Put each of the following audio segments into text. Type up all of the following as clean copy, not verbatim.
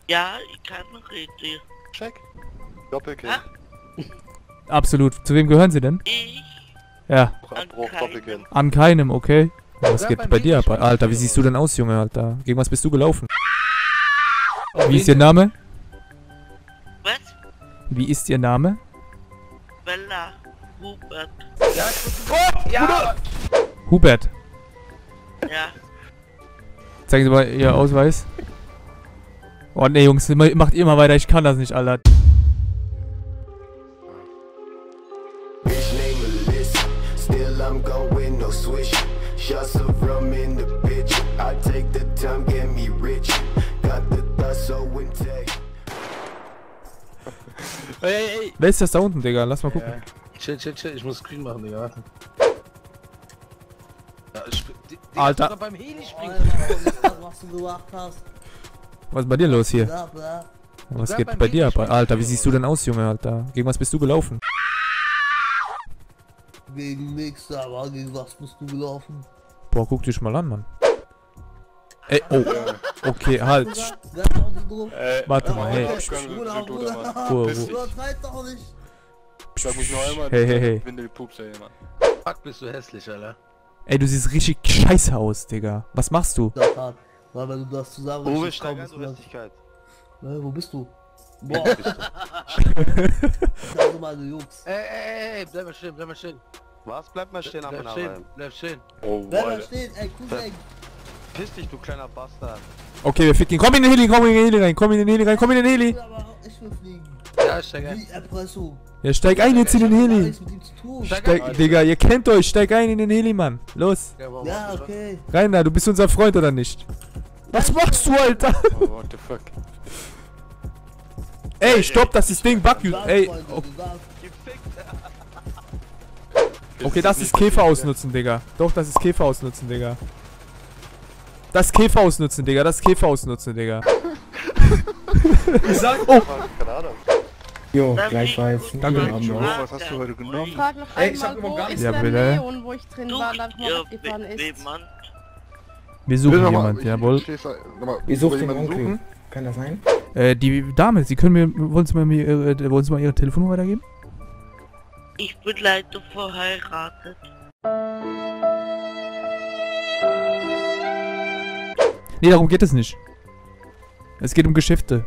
Ja, ich kann reden. Check. Doppelkill. Ah. Absolut. Zu wem gehören Sie denn? Ich Ja. Abbruch, Doppelkill. An keinem, okay. Was Ja, geht beim bei dir ab? Baby Alter, wie schon. siehst du denn aus, Junge, Alter? Gegen was bist du gelaufen? Wie ist Ihr Name? Was? Wie ist Ihr Name? Bella. Hubert. Ja, Hubert. Ja. Zeigen Sie mal Ihr Ausweis. Oh ne, Jungs, macht ihr mal weiter, ich kann das nicht, Alter. Bitch name a list, still I'm going no switch. Shots of rum in the bitch. I take the time, get me rich. Got the thoughts so intact. Ey. Wer ist das da unten, Digga? Lass mal gucken. Chill, ich muss Screen machen, Digga, warte. Ja, Alter. sogar beim Heli springen. Was du gemacht hast. Was ist bei dir los hier? Bla, bla. Was Bleib geht beim bei dir ab? Baby Alter, wie siehst du denn aus, Junge, Alter? Gegen was bist du gelaufen? Gegen nix, aber gegen was bist du gelaufen? Boah, guck dich mal an, Mann. Ey, oh. Okay, halt. Wer hat auch nicht drauf? Warte mal, hey. Bruder, Ruhe, Piss Ruhe. dich. Übertreib doch nicht. Sag mich noch einmal. Hey. Windel pupst ja jemand. Fuck, bist du hässlich, Alter. Ey, du siehst richtig scheiße aus, Digga. Was machst du? Das hat. Weil wenn du das zusammen Uwe, richtig steig kaum an, du bist, Hässlichkeit. ne, wo bist du? Boah, also meine Jungs. Ey, bleib mal stehen. Was? Bleib mal stehen, Bleib stehen. Oh, Wer da Alter. steht, ey, Cousin. Piss dich, du kleiner Bastard. Okay, wir ficken. Komm in den Heli rein, komm in den Heli. Aber ich will fliegen. Ja, steig ein. Wie Erpressung. Ja, steig ein jetzt in den Ich hab Heli. nichts mit ihm zu tun. Steig, Digga, ihr kennt euch, steig ein in den Heli, Mann. Los. warum Ja, machst du das? okay. Rein da, du bist unser Freund oder nicht? Was machst du, Alter? Oh, what the fuck. Ey, stopp, das ist Ding, Bug you. Ey, okay, das ist Käfer ausnutzen, Digga. Doch, das ist Käfer ausnutzen, Digga. Das ist Käfer ausnutzen, Digga. Ich sag, oh. Keine Ahnung. Jo, gleichfalls. Danke. Guten Abend noch. Was hast du heute genommen? Frag noch Ey, ich einmal, hab wo gar ist Ja, der bitte. Leon, wo ich drin war und einfach mal abgefahren ist. Mann. Wir suchen jemanden, jawohl. Ihr sucht den Onkel. Kann das sein? Die Dame, Sie können mir, wollen Sie mal Ihre Telefonnummer weitergeben? Ich bin leider verheiratet. Nee, darum geht es nicht. Es geht um Geschäfte.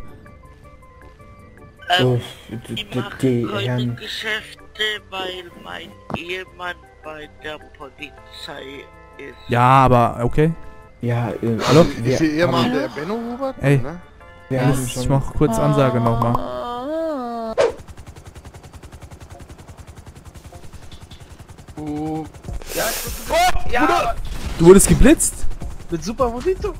So, Ich die mache heute Herren. Geschäfte, weil mein Ehemann bei der Polizei ist. Ja, aber okay. Ja, Hallo? Ist Ihr Ehemann haben- der Benno Hubert? Ey. Ne? wir haben Ich schon. mach kurz Ansage nochmal. Oh. Du wurdest geblitzt? Mit Super Bonito.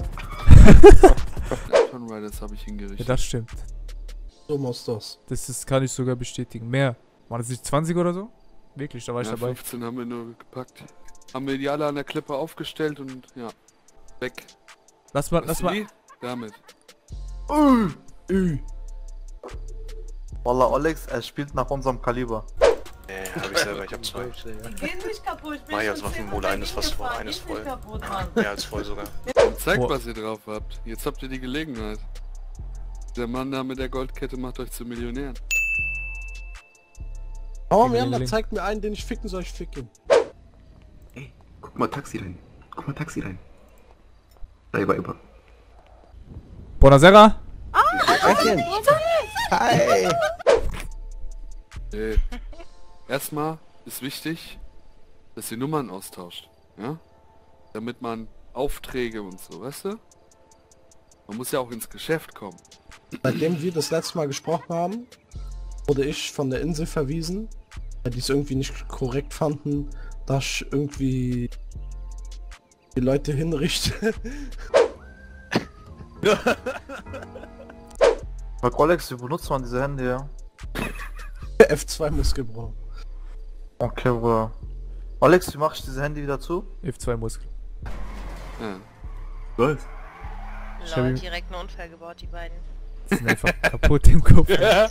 Tomb Raiders habe ich Ja, hingerichtet. das stimmt. So muss das. Das kann ich sogar bestätigen. Mehr. War das nicht 20 oder so? Wirklich, da war ich Ja, dabei. 15 haben wir nur gepackt. Haben wir die alle an der Klippe aufgestellt und ja. Weg. Lass mal. Die? Damit. Wallah, Alex, er spielt nach unserem Kaliber. Nee, hab ich selber, ich hab zwei. Geh nicht kaputt, ich bin Mach ich schon als Waffenmole 10 eines fast voll, gefahren, eines ist voll. nicht kaputt, Mann. Mehr als voll sogar. Dann zeigt, Boah. was ihr drauf habt. Jetzt habt ihr die Gelegenheit. Der Mann da mit der Goldkette macht euch zu Millionären. Oh, Miranda zeigt mir einen, den ich ficken soll, ich ficken. Guck mal Taxi rein. Da über. Buonasera. Hi! Erstmal ist wichtig, dass ihr Nummern austauscht. Ja? Damit man Aufträge und so, weißt du? Man muss ja auch ins Geschäft kommen. Seitdem wir das letzte Mal gesprochen haben, wurde ich von der Insel verwiesen, weil die es irgendwie nicht korrekt fanden, dass ich irgendwie die Leute hinrichte. Sag Alex, wie benutzt man diese Hände hier? F2 Muskelbruder. Okay, Bruder. Alex, wie mach ich diese Hände wieder zu? F2 Muskel. Ja. Was? Lol, direkt einen Unfall gebaut, die beiden. Die sind einfach kaputt im Kopf.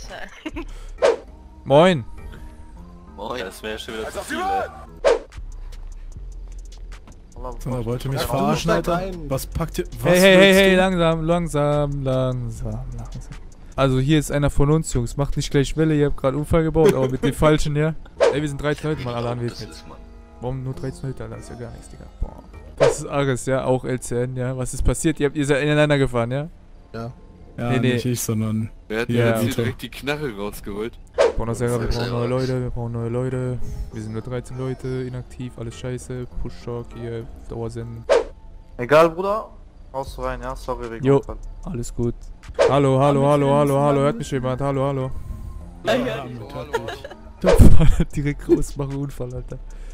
Moin. Ja, das wäre schon wieder zu viel, ey. So, wollt ihr mich Ja, verarschen, steigt Alter? ein. Was packt ihr? Was Hey, willst du? langsam. Also hier ist einer von uns, Jungs. Macht nicht gleich Welle, ihr habt gerade Unfall gebaut, aber mit den falschen, ja. Ey, wir sind 13 Leute, mal alle anwesend jetzt. Warum nur 13 Leute, Alter? Das ist ja gar nichts, Digga. Boah. Das ist Ares, ja, auch LCN, ja. Was ist passiert? Ihr seid ineinander gefahren, ja? Ja. Ja, Nee. nicht ich, sondern... Wer hat Ja, jetzt hier Auto. direkt die Knarre rausgeholt? Bonasera, wir brauchen neue Leute. Wir sind nur 13 Leute, inaktiv, alles scheiße. Push-Shock, hier, Dauersenden. Egal, Bruder. Haust du rein, ja? Sorry, wegen Jo. Unfall. Alles gut. Hallo, hört mich jemand? Hallo. Ja, hallo. Direkt groß machen, Unfall, Alter.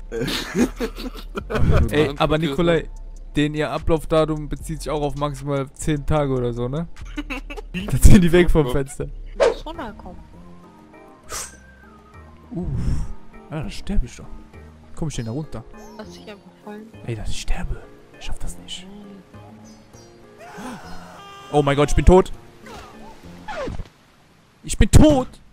Ey, aber Nikolai, den ihr Ablaufdatum bezieht sich auch auf maximal 10 Tage oder so, ne? Dann sind die weg vom Fenster. Muss runterkommen. Ja, da sterbe ich doch. Komm ich denn da runter? Lass dich einfach fallen. Ey, dass ich sterbe. Ich schaff das nicht. Oh mein Gott, ich bin tot. Ich bin tot!